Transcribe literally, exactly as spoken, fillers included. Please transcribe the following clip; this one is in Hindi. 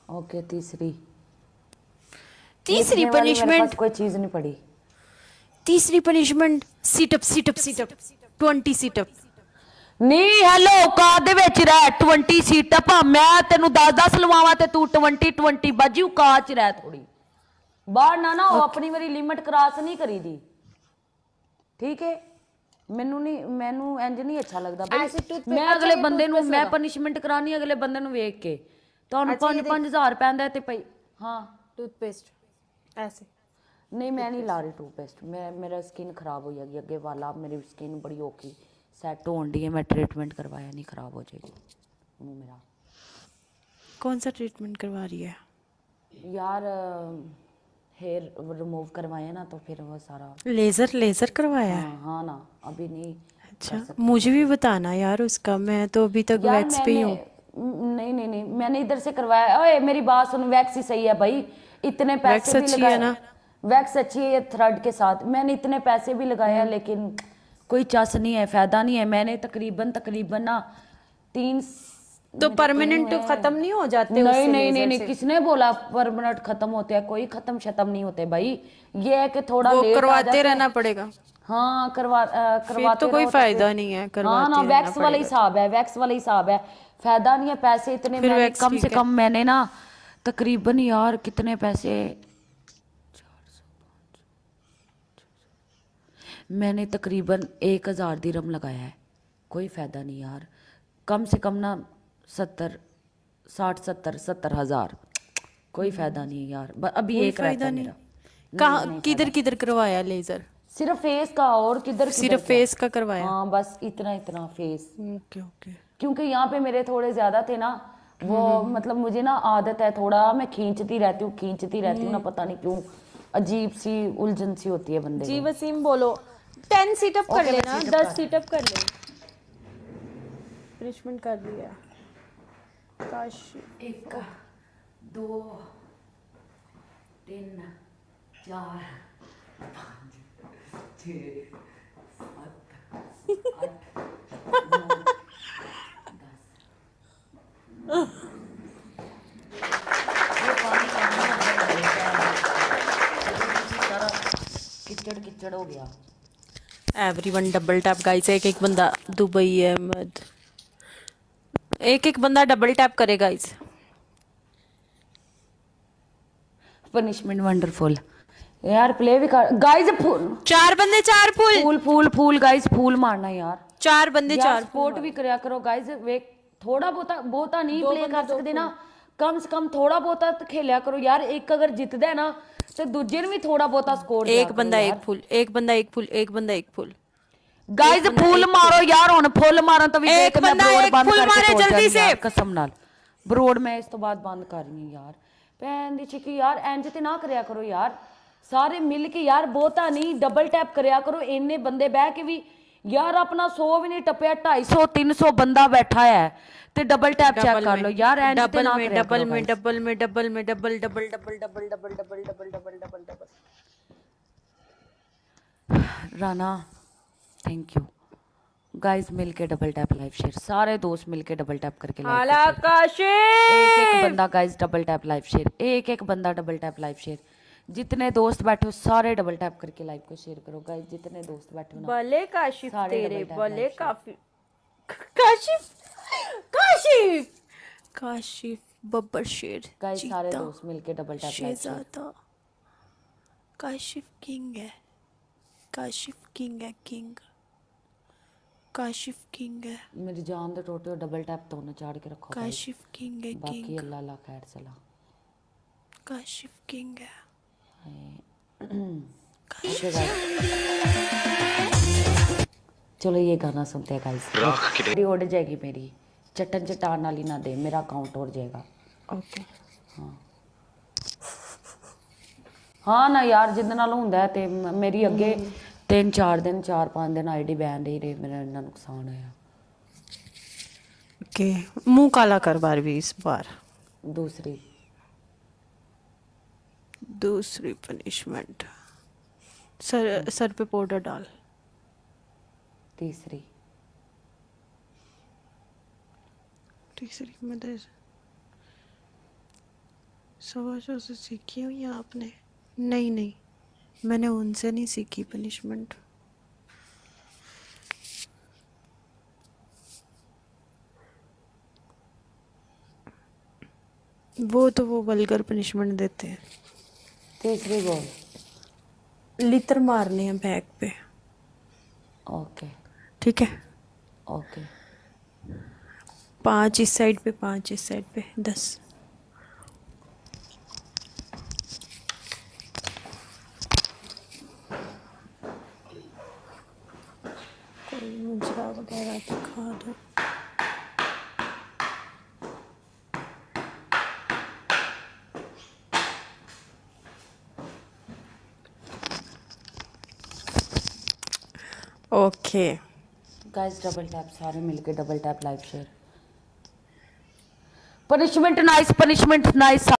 ओके तीसरी तीसरी लिखने वाली मेरे पनिशमेंट पास कोई चीज नहीं पड़ी। तीसरी punishment situp situp situp twenty situp. ਨੀ ਹੈਲੋ ਔਕਾਤ ਦੇ ਵਿੱਚ ਰਹਿ ट्वेंटी ਸੀਟਅਪ ਮੈਂ ਤੈਨੂੰ दस दस ਲਵਾਵਾਂ ਤੇ ਤੂੰ ट्वेंटी ट्वेंटी ਬਾਜੀ ਔਕਾਤ ਚ ਰਹਿ ਥੋੜੀ ਬਾਹਰ ਨਾ ਨਾ ਉਹ ਆਪਣੀ ਵਾਰੀ ਲਿਮਿਟ ਕ੍ਰਾਸ ਨਹੀਂ ਕਰੀਦੀ ਠੀਕ ਹੈ। ਮੈਨੂੰ ਨਹੀਂ ਮੈਨੂੰ ਇੰਜ ਨਹੀਂ ਅੱਛਾ ਲੱਗਦਾ ਬਈ ਮੈਂ ਅਗਲੇ ਬੰਦੇ ਨੂੰ ਮੈਂ ਪਨਿਸ਼ਮੈਂਟ ਕਰਾਣੀ ਅਗਲੇ ਬੰਦੇ ਨੂੰ ਵੇਖ ਕੇ ਤੁਹਾਨੂੰ ਪੰਜ ਪੰਜ ਹਜ਼ਾਰ ਪੈਂਦਾ ਤੇ ਪਈ ਹਾਂ टूथपेस्ट ऐसे नहीं मैं नहीं ला रही टूथपेस्ट मैं मेरा स्किन खराब हो जाएगी अगे वाला मेरी स्किन बड़ी औखी सैट होने दी है मैं ट्रीटमेंट करवाया नहीं खराब हो जाएगी मुँह मेरा। कौन सा ट्रीटमेंट करवा रही है यार हेयर रिमूव करवाए ना तो फिर वो सारा लेजर लेजर करवाया है। हाँ, हाँ ना अभी नहीं। अच्छा मुझे भी बताना यार उसका मैं तो अभी तक वैक्स पे ही हूँ। नहीं नहीं नहीं मैंने इधर से करवाया। ओए मेरी बात सुन वैक्स ही सही है भाई इतने पैसे भी लगाए ना वैक्स अच्छी है थ्रेड के साथ मैंने इतने पैसे भी लगाया लेकिन कोई चस नहीं है फायदा नहीं है। मैंने तकरीबन तकरीबन ना तीन तो परमानेंट तो खत्म नहीं हो जाते नहीं नहीं नहीं नहीं किसने बोला परमानेंट खत्म होते हैं कोई खत्म शत्म नहीं होते भाई ये है कि थोड़ा वो करवाते रहना पड़ेगा। हाँ करवा करवाते तो कोई फायदा नहीं है करवाते हाँ ना वैक्स वाला हिसाब है वैक्स वाला हिसाब है फायदा नहीं है पैसे इतने मैंने कम से कम मैंने ना तकरीबन यार कितने पैसे मैंने तकरीबन एक हज़ार दिरहम लगाया है कोई फ़ायदा नहीं यार कम से कम ना सत्तर साठ सत्तर सत्तर हज़ार कोई फ़ायदा नहीं यार अभी एक रहता मेरा। कहाँ किधर किधर करवाया लेजर सिर्फ फेस का और किधर सिर्फ फेस का करवाया हाँ बस इतना इतना फेस ओके ओके क्योंकि यहाँ पे मेरे थोड़े ज़्यादा थे ना वो मतलब मुझे ना आदत है थोड़ा मैं खींचती रहती हूँ खींचती रहती हूँ ना पता नहीं क्यों अजीब सी उलझन सी होती है बंदे जी वसीम बोलो टेन सीटअप कर लेना दस सीटअप कर ले पनिशमेंट कर दिया काश एक दो तीन चार पाँच छः सात आठ नौ किचड़ किचड़ हो गया। एवरीवन डबल टैप गाइस एक एक बंदा दुबई अहमद एक एक बंदा डबल टैप करे गाइस। पनिशमेंट वंडरफुल यार प्ले भी कर गाइस चार बंदे चार फूल फूल फूल फूल गाइस फूल मारना यार चार बंदे चार सपोर्ट भी करया करो गाइस वे थोड़ा बहुता बहुता नहीं प्ले कर सकते ना कम से कम थोड़ा बहुता तो खेलिया करो यार एक अगर जितदा है ना तो दूजे ने भी थोड़ा बहुता स्कोर एक बंदा एक फुल एक बंदा एक फुल एक बंदा एक फुल गाइस फुल मारो यार हुन फुल मारन तो भी एक बंदा एक फुल मारे जल्दी से कसम नाल बरोड मैं इस तो बाद बंद कर रही हूं यार भैन दी छिकी यार इंज ते ना करया करो यार सारे मिल के यार बहुता नहीं डबल टैप करया करो इन्ने बंदे बह के भी यार अपना सौ भी नहीं टपया ढाई सौ तीन सौ बंदा बैठा है ते डबल टैप चेक कर लो यार एंड ते ना करया डबल में डबल में डबल में double double double double double double double double double double Rana thank you guys मिलके डबल टैप लाइव शेयर सारे दोस्त मिलके डबल टैप करके लाइव एक एक बंदा guys double tap live share एक एक बंदा डबल टैप लाइव शेयर जितने दोस्त बैठे हो सारे डबल टैप करके लाइव को शेयर करो गाइस जितने दोस्त बैठे हो ना भले काशिफ तेरे भले काफी काशिफ काशिफ काशिफ बब्बर शेर गाइस सारे दोस्त मिलके double tap live share Kashif king है काशिफ किंग है किंग काशिफ किंग है मेरी जान दे टोटे डबल टैप तो ना चाड़ के रखो काशिफ किंग है बाकी अल्लाह अल्लाह खैर सला काशिफ किंग है चलो ये गाना सुनते हैं गाइस उड़ जाएगी मेरी चट्टन चट्टान वाली ना दे मेरा अकाउंट उड़ जाएगा ओके हाँ हाँ ना यार जिद नाल हुंदा है ते मेरी अगे तीन चार दिन चार पांच दिन आईडी बैन रही रही मेरा इतना नुकसान होया ओके मुंह काला कर बार भी इस बार दूसरी दूसरी पनिशमेंट सर सर पे पाउडर डाल तीसरी तीसरी मदर सवाशों से सीखी हुई है आपने? नहीं नहीं, मैंने उनसे नहीं सीखी पनिशमेंट। वो तो वो वल्गर पनिशमेंट देते हैं। तीसरी बोल। लितर मारने हैं बैक पे। ओके ठीक है, ओके। पांच इस साइड पे, पांच इस साइड पे, दस। कोई मुजरा वगैरह दिखा दो। ओके गाइस डबल टैप, सारे मिलके double tap, like share. Punishment nice, punishment nice.